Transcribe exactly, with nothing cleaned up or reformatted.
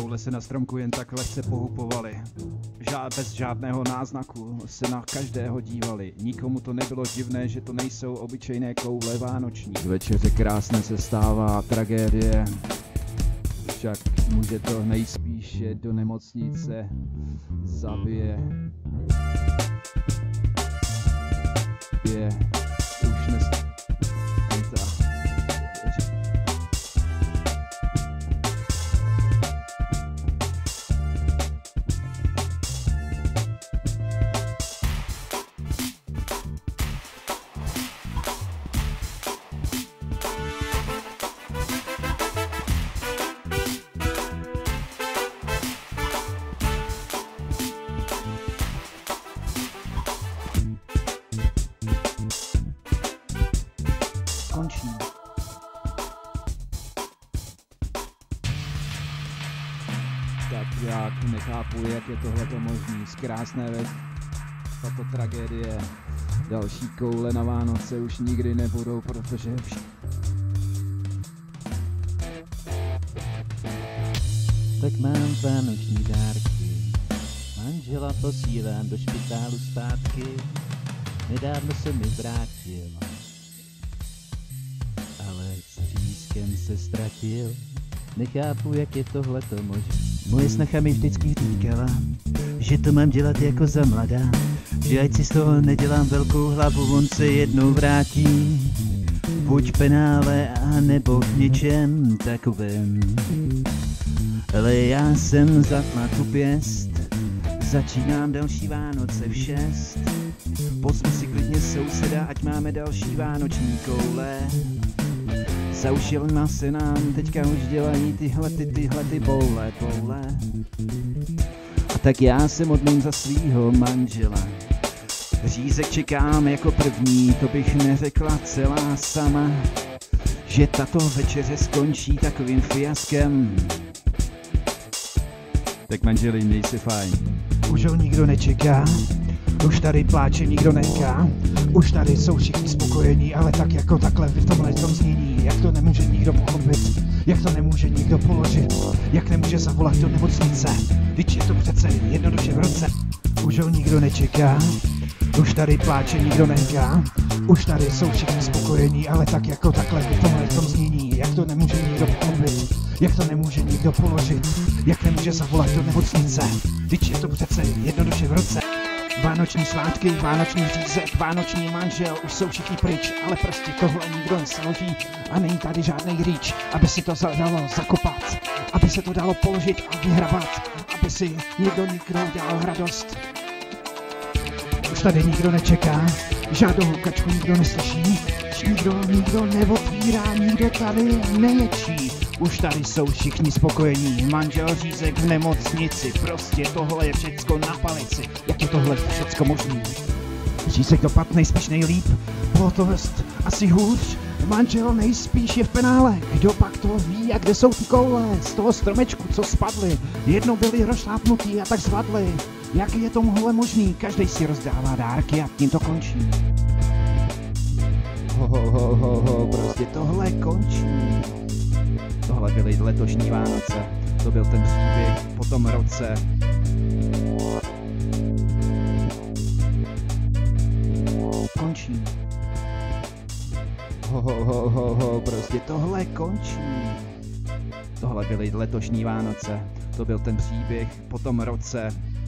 koule se na stromku jen tak lehce pohupovaly. Žád, bez žádného náznaku se na každého dívali. Nikomu to nebylo divné, že to nejsou obyčejné koule vánoční. Z večeře krásné se stává tragédie. Však může to nejspíše do nemocnice zabije. Je už dnes... Končí. Tak já nechápu, jak je tohleto možný. Z krásné věc, tato tragédie. Další koule na Vánoce už nikdy nebudou, protože vš... Tak mám vánoční dárky, manžela posílám do špitálu zpátky, nedávno se mi vrátil, ale s řízkem se ztratil, nechápu, jak je tohleto možné. Moje snacha mi vždycky říkala, že to mám dělat jako za mladá, že ať si z toho nedělám velkou hlavu, on se jednou vrátí, buď penále, a nebo v něčem takovém. Ale já jsem zatmatu pěst, začínám další Vánoce v šest. Pozvi si klidně souseda, ať máme další vánoční koule. Za ušilma se nám teďka už dělají tyhle ty, tyhle ty boule, boule. A tak já se modlím za svýho manžela. Řízek čekám jako první, to bych neřekla celá sama, že tato večeře skončí takovým fiaskem. Tak manželi, měj se fajn. Už ho nikdo nečeká, už tady pláče nikdo necká, už tady jsou všichni spokojení, ale tak jako takhle v tomhle tom znění, jak to nemůže nikdo pochopit, jak to nemůže nikdo položit, jak nemůže zavolat do nemocnice, když je to přece jednoduše v roce. Už ho nikdo nečeká, už tady pláče nikdo necká, už tady jsou všichni spokojení, ale tak jako takhle v tomhle tom znění, jak to nemůže nikdo pochopit, jak to nemůže nikdo položit, jak nemůže zavolat do nemocnice, když je to přece jednoduše v roce. Vánoční svátky, vánoční řízek, vánoční manžel, už jsou všichni pryč, ale prostě tohle nikdo nesloží a není tady žádný rýč, aby si to dalo zakopat, aby se to dalo položit a vyhrabat, aby si někdo někdo udělal radost. Už tady nikdo nečeká, žádnou kačku nikdo neslyší, nikdo, nikdo neotvírá, nikdo tady neječí. Už tady jsou všichni spokojení, manžel řízek v nemocnici, prostě tohle je všecko na palici, jak je tohle všecko možný. Řízek dopadl nejspíš nejlíp, bylo to dost asi hůř, manžel nejspíš je v penále, kdo pak to ví a kde jsou ty koule z toho stromečku, co spadly, jednou byly rozšlápnutý a tak zvadly. Jak je tomuhle možný, každý si rozdává dárky a tím to končí. Ho, ho, ho, ho, ho, prostě tohle končí. Tohle byly letošní Vánoce, to byl ten příběh po tom roce. Končí. Ho, ho, ho, ho, ho, prostě tohle končí. Tohle byly letošní Vánoce, to byl ten příběh po tom roce.